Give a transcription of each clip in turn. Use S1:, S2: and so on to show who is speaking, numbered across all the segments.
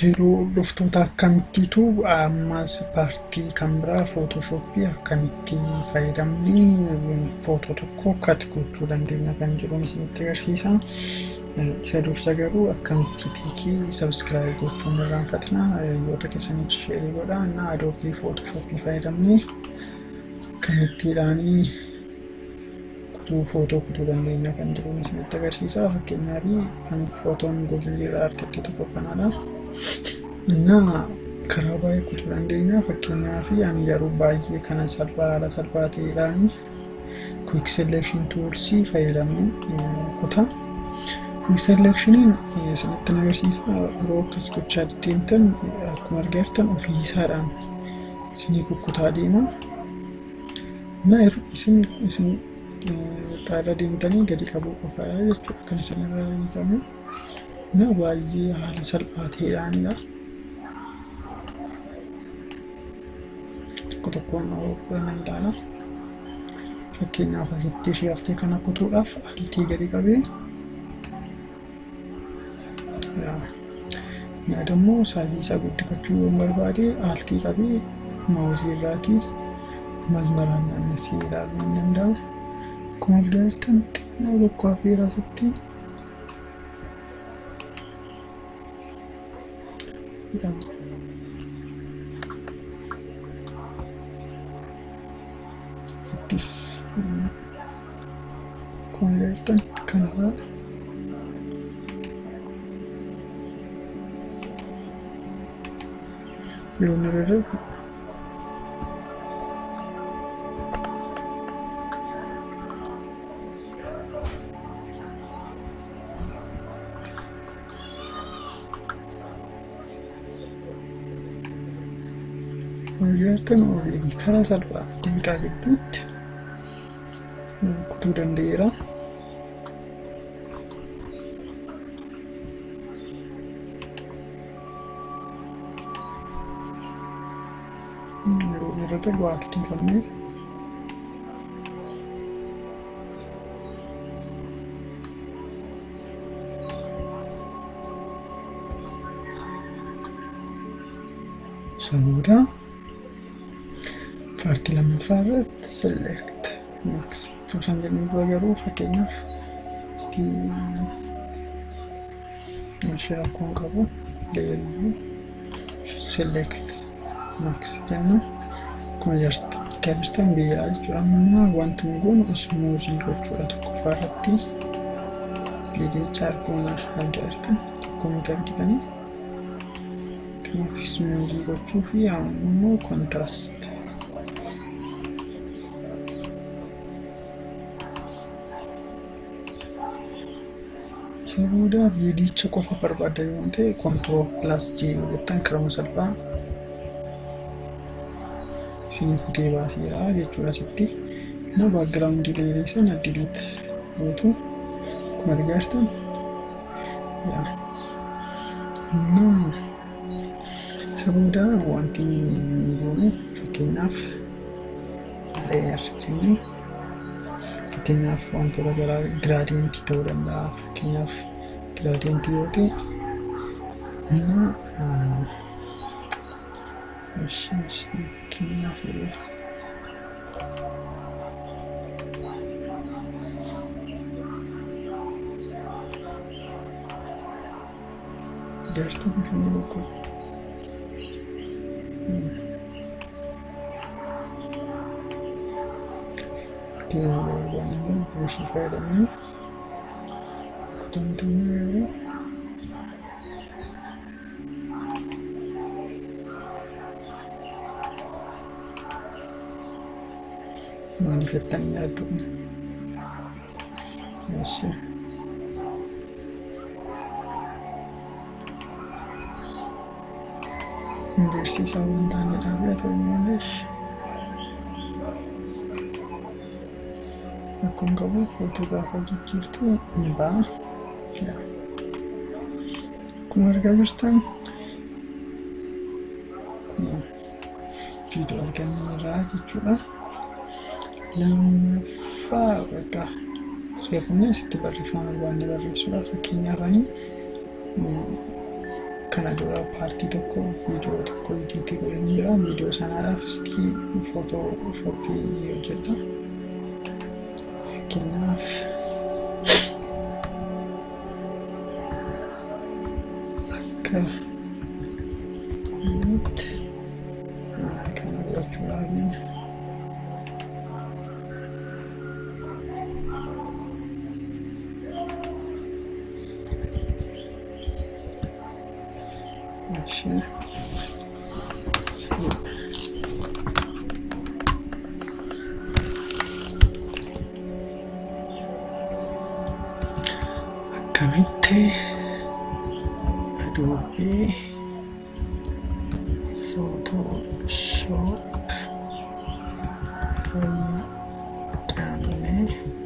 S1: Yeroo dhuftoota akkamittiitu ammas paartii kan biraa Photoshopii akkamitti fayyadamnee footoo tokko cut gochuu dandeenya kan jedhuun isinitti agarsiisa. Isa dursa garuu akkamitti tiikii subscribe gochuun irraanfatina hiriyoota keessaniif share godhaa na Adobe Photoshopii fayyadamnee akkamittiidhaanii footoo kutuu dandeenya kan jedhuun isinitti agarsiisa. Fakkeenyaaf kan footoon Google irraa argadhe tokko kanadha. Na karaa baay'ee kutuu dandeenya. Fakkeenyaaf ani garuu baay'ee kana haala salphaa ta'eedhaan quick selection tools fayyadamuun kutaa. Quick selectioniin isinitti agarsiisa. Yeroo akkas gochaa deemtan akkuma argitan ofii isaadhaan isinii kukkutaa deema. Na isin xaara deemtanii gadi qabuu qofaa jechuudha kan isin irraa eegamu. Na baay'ee haala salphaa ta'eedhaanidha. Tokkoon na ilaala. Fakkeenyaaf asitti ishee haftee kana kutuudhaaf altii gadi qabee na dammoo saayizii isaa guddifachuu yoo barbaade altii qabee maawuzii irraatii masmaraan naannessee ilaaluu ni danda'a. Akkuma argitan xinnoo tokko hafeera asitti. Asittis akkuma argitan kanarraa yeroo inni rarrabu argitan oolanii karaa salphaa daqiiqaa gidduutti kutuu danda'eera. Yeroo inni rarrabu altii qabnee sabuudha. Paartii lammaffaa irratti select max tuusan jedhamu garuu fakkeenyaaf ishee akkuma qabu leerii select max jenna. Kun agarsiistan biyyaa jechuudha. Amma wanti nu goonu smoozii gochuudha tokkoffaa irratti fiigicha arguun argitan akkuma argitanii kanaaf smoozii gochuu fi ammoo contrast sabuudha. Viidicha qofa barbaada yoo ta'e control plus J jettan karama salphaa isinii kutee baaseera jechuudha. Asitti na background layer sana delete gootu akkuma argitan na sabuudha. Wanti nu goonu fakkeenyaaf layer jennu fakkeenyaaf wantoota garaa gradient ta'uu danda'a. Fakkeenyaaf gradient yoo ta'e na fakkeenyaaf darta bifanii tokko Tiene brushing fayyadamnee kutantuun yeroo maaliifettanii yaadduun inversiisaa waan ta'aniidhaaf yaa ta'u malees akkuma qabu footoo gaafa hojjechiiftu ni ba'a. Akkuma argaa jirtan viidiyoo arganneerra jechuudha. Lammaffaa bakka reefumni asitti barreeffama barbaanne barreessuudhaaf fakkeenyaaf kana dura paartii tokko viidiyoo tokko ediitii godheen jira. Viidiyoo sanaadhaaf footooshooppii hojjedha. Fakkeenyaaf akka kana godhachuudhaaf akkamitti Adobe Photoshop fayyadamnee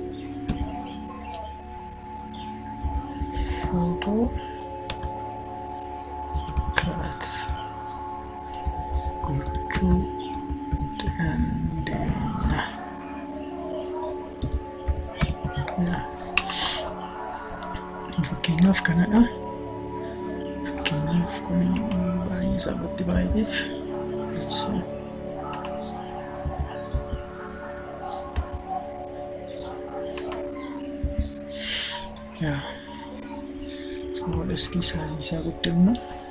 S1: footoo gochuu dandeenya. Fakkeenyaaf kanadha. Fakkeenyaaf kun baay'ee sabatti baay'eef modestii isaa guddinna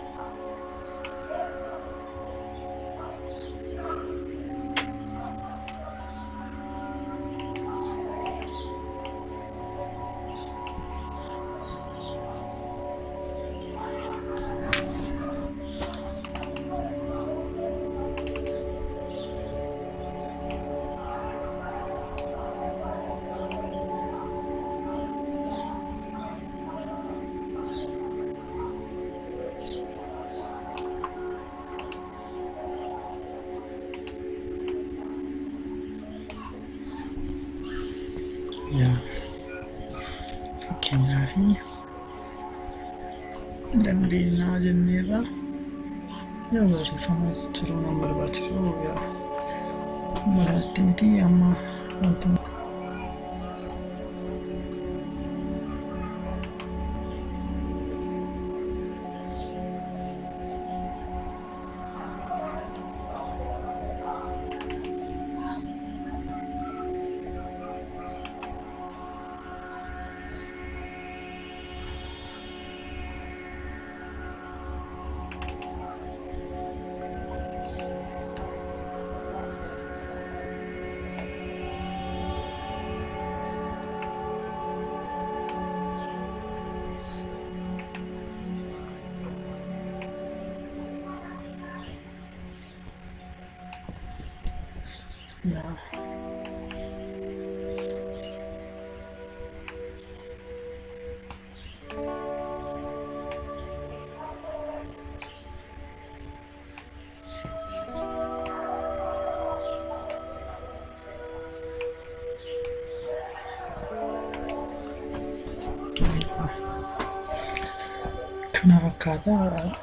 S1: fakkeenyaaf dandeenyaa jenneerra barreeffama jiruu nama barbaachisu maraatti miti amma wanti kana fakkaata.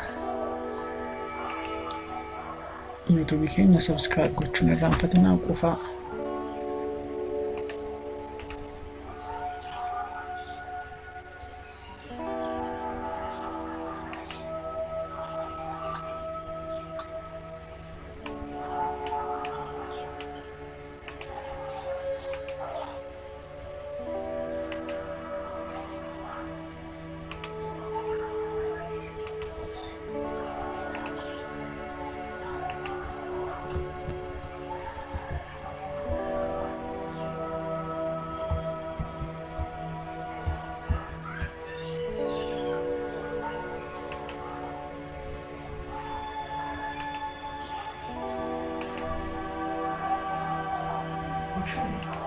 S1: YouTube keenya subscribe gochuun irraanfatinaa qofaa.
S2: Okay.